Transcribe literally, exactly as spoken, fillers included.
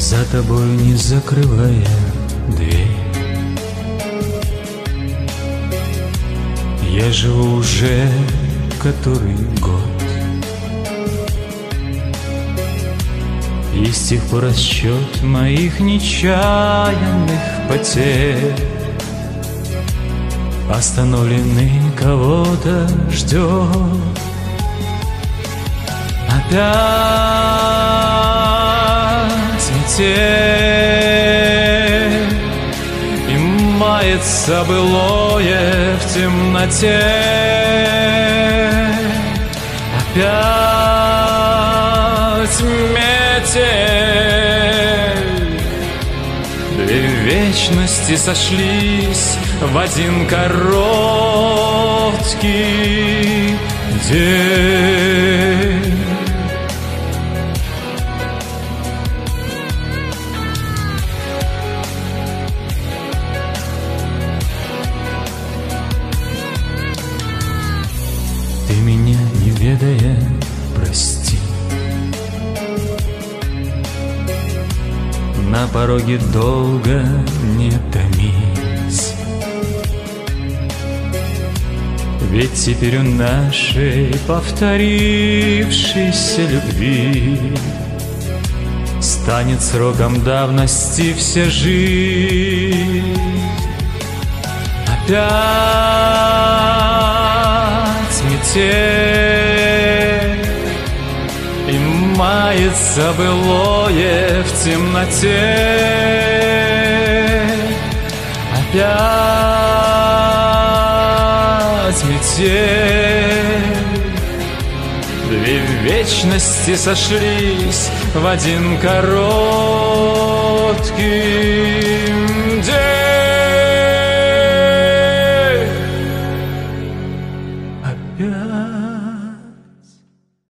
за тобой не закрывая дверь. Я живу уже который год, и с тех пор расчет моих нечаянных потерь остановленный кого-то ждет. Опять метель, и мается былое в темноте. Опять метель, две вечности сошлись в один короткий день. Ты меня, не ведая, прости. На пороге долго не томись, ведь теперь у нашей повторившейся любви станет сроком давности вся жизнь. Опять метель, и мается былое в темноте. Опять метель, две вечности сошлись в один короткий